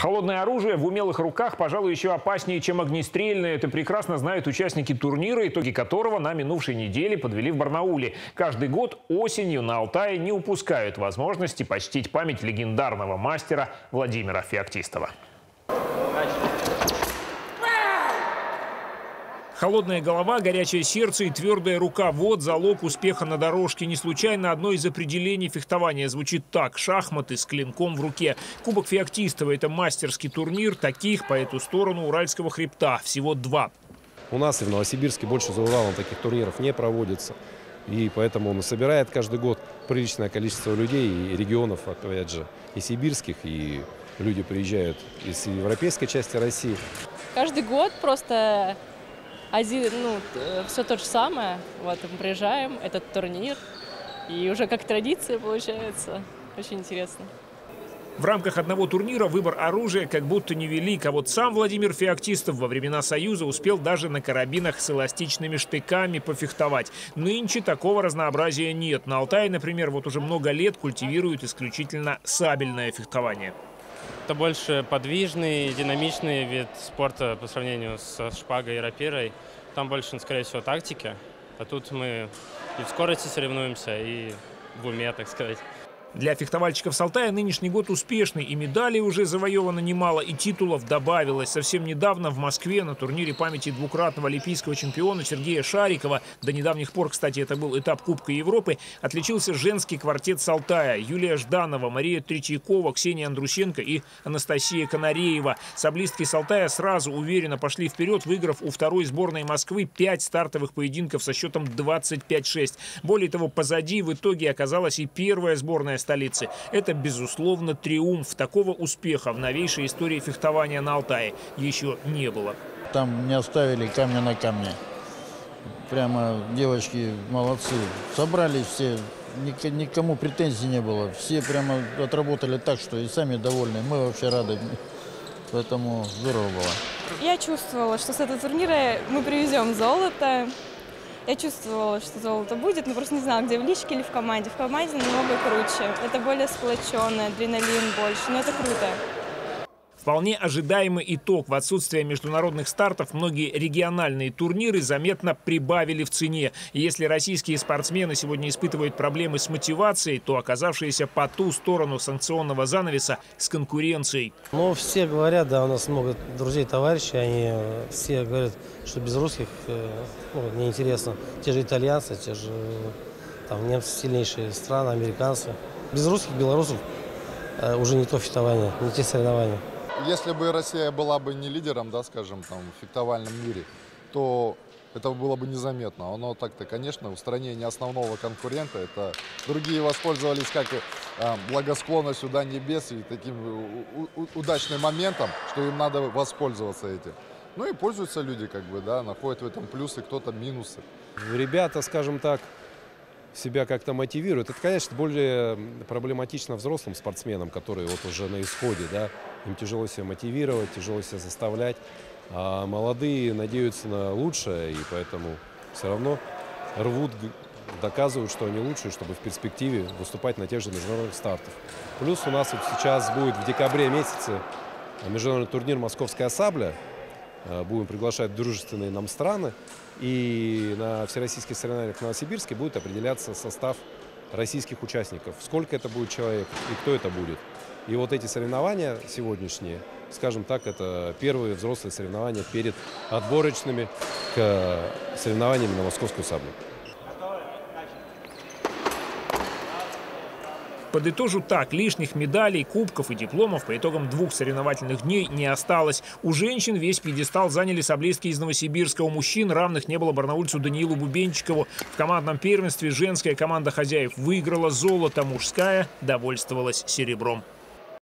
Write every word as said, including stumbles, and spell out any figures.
Холодное оружие в умелых руках, пожалуй, еще опаснее, чем огнестрельное. Это прекрасно знают участники турнира, итоги которого на минувшей неделе подвели в Барнауле. Каждый год осенью на Алтае не упускают возможности почтить память легендарного мастера Владимира Феоктистова. Холодная голова, горячее сердце и твердая рука – вот залог успеха на дорожке. Не случайно одно из определений фехтования звучит так – шахматы с клинком в руке. Кубок Феоктистова – это мастерский турнир, таких по эту сторону Уральского хребта всего два. У нас и в Новосибирске больше за Уралом таких турниров не проводится. И поэтому он собирает каждый год приличное количество людей и регионов, опять же, и сибирских, и люди приезжают из европейской части России. Каждый год просто... Один, ну, все то же самое. Вот, мы приезжаем, этот турнир. И уже как традиция получается. Очень интересно. В рамках одного турнира выбор оружия как будто невелик. А вот сам Владимир Феоктистов во времена Союза успел даже на карабинах с эластичными штыками пофехтовать. Нынче такого разнообразия нет. На Алтае, например, вот уже много лет культивируют исключительно сабельное фехтование. Это больше подвижный, динамичный вид спорта по сравнению со шпагой и рапирой. Там больше, скорее всего, тактики. А тут мы и в скорости соревнуемся, и в уме, так сказать. Для фехтовальщиков с Алтая нынешний год успешный, и медалей уже завоевано немало, и титулов добавилось. Совсем недавно в Москве на турнире памяти двукратного олимпийского чемпиона Сергея Шарикова, до недавних пор, кстати, это был этап Кубка Европы, отличился женский квартет с Алтая. Юлия Жданова, Мария Третьякова, Ксения Андрусенко и Анастасия Канареева. Саблистки с Алтая сразу уверенно пошли вперед, выиграв у второй сборной Москвы пять стартовых поединков со счетом двадцать пять шесть. Более того, позади в итоге оказалась и первая сборная столицы. Это, безусловно, триумф. Такого успеха в новейшей истории фехтования на Алтае еще не было. Там не оставили камня на камне. Прямо девочки молодцы. Собрались все, никому претензий не было. Все прямо отработали так, что и сами довольны. Мы вообще рады. Поэтому здорово было. Я чувствовала, что с этого турнира мы привезем золото. Я чувствовала, что золото будет, но просто не знала, где, в личке или в команде. В команде намного круче. Это более сплоченное, адреналин больше, но это круто. Вполне ожидаемый итог. В отсутствие международных стартов многие региональные турниры заметно прибавили в цене. И если российские спортсмены сегодня испытывают проблемы с мотивацией, то оказавшиеся по ту сторону санкционного занавеса с конкуренцией. Ну, все говорят, да, у нас много друзей, товарищей, они все говорят, что без русских ну, неинтересно. Те же итальянцы, те же там, немцы, сильнейшие страны, американцы. Без русских, белорусов уже не то фехтование, не те соревнования. Если бы Россия была бы не лидером, да, скажем, там, в фехтовальном мире, то это было бы незаметно. Оно так-то, конечно, устранение основного конкурента. Это другие воспользовались как э, благосклонностью до небес и таким удачным моментом, что им надо воспользоваться этим. Ну и пользуются люди, как бы, да, находят в этом плюсы, кто-то минусы. Ребята, скажем так, себя как-то мотивируют. Это, конечно, более проблематично взрослым спортсменам, которые вот уже на исходе, да, им тяжело себя мотивировать, тяжело себя заставлять, а молодые надеются на лучшее, и поэтому все равно рвут, доказывают, что они лучшие, чтобы в перспективе выступать на тех же международных стартах. Плюс у нас вот сейчас будет в декабре месяце международный турнир «Московская сабля». Будем приглашать дружественные нам страны. И на всероссийских соревнованиях в Новосибирске будет определяться состав российских участников. Сколько это будет человек и кто это будет. И вот эти соревнования сегодняшние, скажем так, это первые взрослые соревнования перед отборочными к соревнованиям на Московскую саблю. Подытожу так, лишних медалей, кубков и дипломов по итогам двух соревновательных дней не осталось. У женщин весь пьедестал заняли саблистки из Новосибирска. У мужчин равных не было барнаульцу Даниилу Бубенчикову. В командном первенстве женская команда хозяев выиграла золото, мужская довольствовалась серебром.